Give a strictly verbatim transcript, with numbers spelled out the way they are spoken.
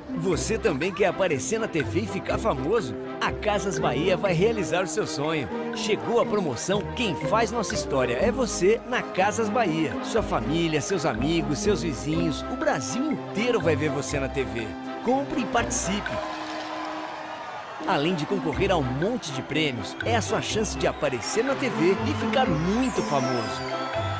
Você também quer aparecer na T V e ficar famoso? A Casas Bahia vai realizar o seu sonho. Chegou a promoção Quem Faz Nossa História é Você na Casas Bahia. Sua família, seus amigos, seus vizinhos, o Brasil inteiro vai ver você na T V. Compre e participe. Além de concorrer a um monte de prêmios, é a sua chance de aparecer na T V e ficar muito famoso.